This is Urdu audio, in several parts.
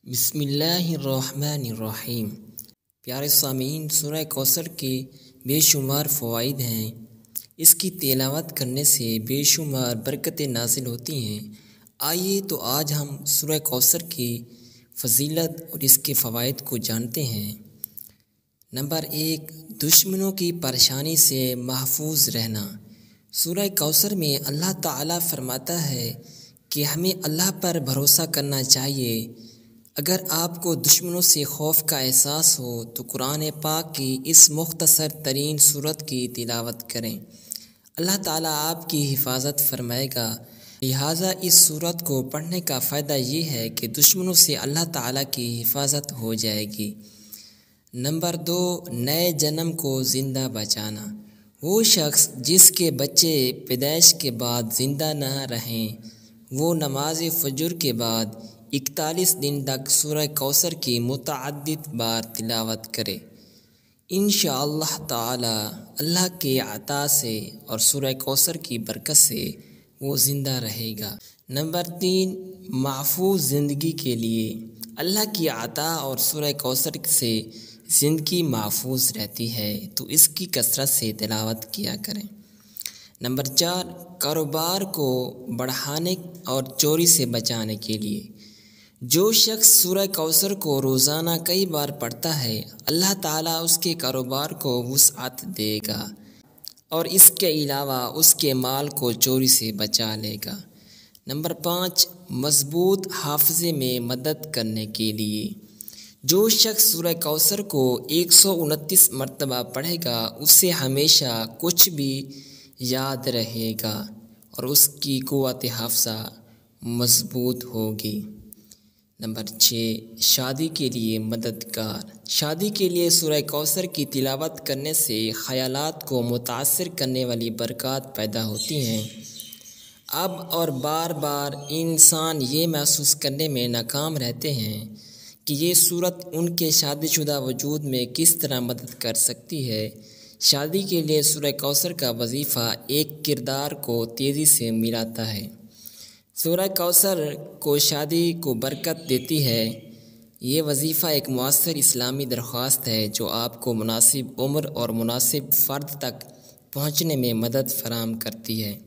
بسم اللہ الرحمن الرحیم۔ پیارے سامعین، سورہ کوثر کے بے شمار فوائد ہیں۔ اس کی تلاوت کرنے سے بے شمار برکتیں نازل ہوتی ہیں۔ آئیے تو آج ہم سورہ کوثر کی فضیلت اور اس کے فوائد کو جانتے ہیں۔ نمبر 1، دشمنوں کی پریشانی سے محفوظ رہنا۔ سورہ کوثر میں اللہ تعالیٰ فرماتا ہے کہ ہمیں اللہ پر بھروسہ کرنا چاہیے۔ اگر آپ کو دشمنوں سے خوف کا احساس ہو تو قرآن پاک کی اس مختصر ترین سورت کی تلاوت کریں، اللہ تعالیٰ آپ کی حفاظت فرمائے گا۔ لہٰذا اس سورت کو پڑھنے کا فائدہ یہ ہے کہ دشمنوں سے اللہ تعالیٰ کی حفاظت ہو جائے گی۔ نمبر 2، نئے جنم کو زندہ بچانا۔ وہ شخص جس کے بچے پیدائش کے بعد زندہ نہ رہیں، وہ نماز فجر کے بعد 41 دن تک سورہ کوثر کی متعدد بار تلاوت کرے۔ انشاءاللہ تعالی اللہ کے عطا سے اور سورہ کوثر کی برکت سے وہ زندہ رہے گا۔ نمبر 3، محفوظ زندگی کے لیے اللہ کی عطا اور سورہ کوثر سے زندگی محفوظ رہتی ہے، تو اس کی کثرت سے تلاوت کیا کریں۔ نمبر 4، کاروبار کو بڑھانے اور چوری سے بچانے کے لیے جو شخص سورہ کوثر کو روزانہ کئی بار پڑھتا ہے، اللہ تعالیٰ اس کے کاروبار کو وسعت دے گا اور اس کے علاوہ اس کے مال کو چوری سے بچا لے گا۔ نمبر 5، مضبوط حافظے میں مدد کرنے کے لیے جو شخص سورہ کوثر کو 129 مرتبہ پڑھے گا، اسے ہمیشہ کچھ بھی یاد رہے گا اور اس کی قوت حافظہ مضبوط ہوگی۔ نمبر 6، شادی کے لیے مددگار۔ شادی کے لیے سورہ کوثر کی تلاوت کرنے سے خیالات کو متاثر کرنے والی برکات پیدا ہوتی ہیں۔ اب اور بار بار انسان یہ محسوس کرنے میں ناکام رہتے ہیں کہ یہ سورت ان کے شادی شدہ وجود میں کس طرح مدد کر سکتی ہے۔ شادی کے لیے سورہ کوثر کا وظیفہ ایک کردار کو تیزی سے ملاتا ہے۔ سورہ کوثر کو شادی کو برکت دیتی ہے۔ یہ وظیفہ ایک مؤثر اسلامی درخواست ہے جو آپ کو مناسب عمر اور مناسب فرد تک پہنچنے میں مدد فراہم کرتی ہے۔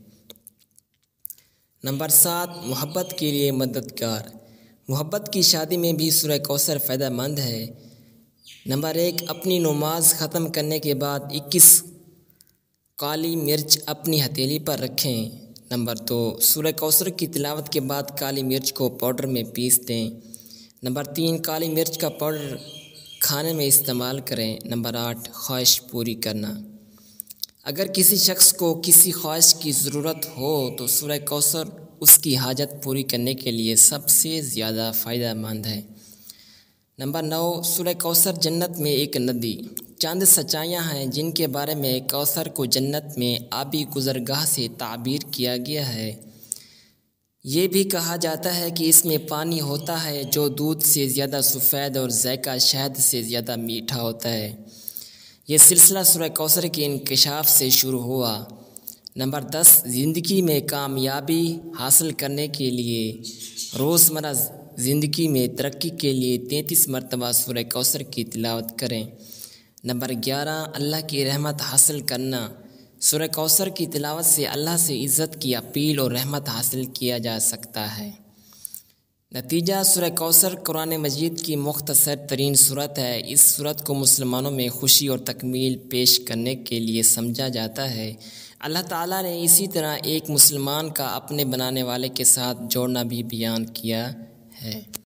نمبر 7، محبت کے لیے مددگار۔ محبت کی شادی میں بھی سورہ کوثر فائدہ مند ہے۔ نمبر 1، اپنی نماز ختم کرنے کے بعد 21 کالی مرچ اپنی ہتھیلی پر رکھیں۔ نمبر 2، سورہ کوثر کی تلاوت کے بعد کالی مرچ کو پاؤڈر میں پیس دیں۔ نمبر 3، کالی مرچ کا پاؤڈر کھانے میں استعمال کریں۔ نمبر 8، خواہش پوری کرنا۔ اگر کسی شخص کو کسی خواہش کی ضرورت ہو تو سورہ کوثر اس کی حاجت پوری کرنے کے لیے سب سے زیادہ فائدہ مند ہے۔ نمبر 9، سورہ کوثر جنت میں ایک ندی۔ چند سچائیاں ہیں جن کے بارے میں کوثر کو جنت میں آبی گزرگاہ سے تعبیر کیا گیا ہے۔ یہ بھی کہا جاتا ہے کہ اس میں پانی ہوتا ہے جو دودھ سے زیادہ سفید اور ذائقہ شہد سے زیادہ میٹھا ہوتا ہے۔ یہ سلسلہ سورہ کوثر کے انکشاف سے شروع ہوا۔ نمبر 10، زندگی میں کامیابی حاصل کرنے کے لیے روزمرہ زندگی میں ترقی کے لیے 33 مرتبہ سورہ کوثر کی تلاوت کریں۔ نمبر 11، اللہ کی رحمت حاصل کرنا۔ سورہ کوثر کی تلاوت سے اللہ سے عزت کی اپیل اور رحمت حاصل کیا جا سکتا ہے۔ نتیجہ، سورہ کوثر قرآن مجید کی مختصر ترین سورت ہے۔ اس سورت کو مسلمانوں میں خوشی اور تکمیل پیش کرنے کے لیے سمجھا جاتا ہے۔ اللہ تعالیٰ نے اسی طرح ایک مسلمان کا اپنے بنانے والے کے ساتھ جوڑنا بھی بیان کیا ہے۔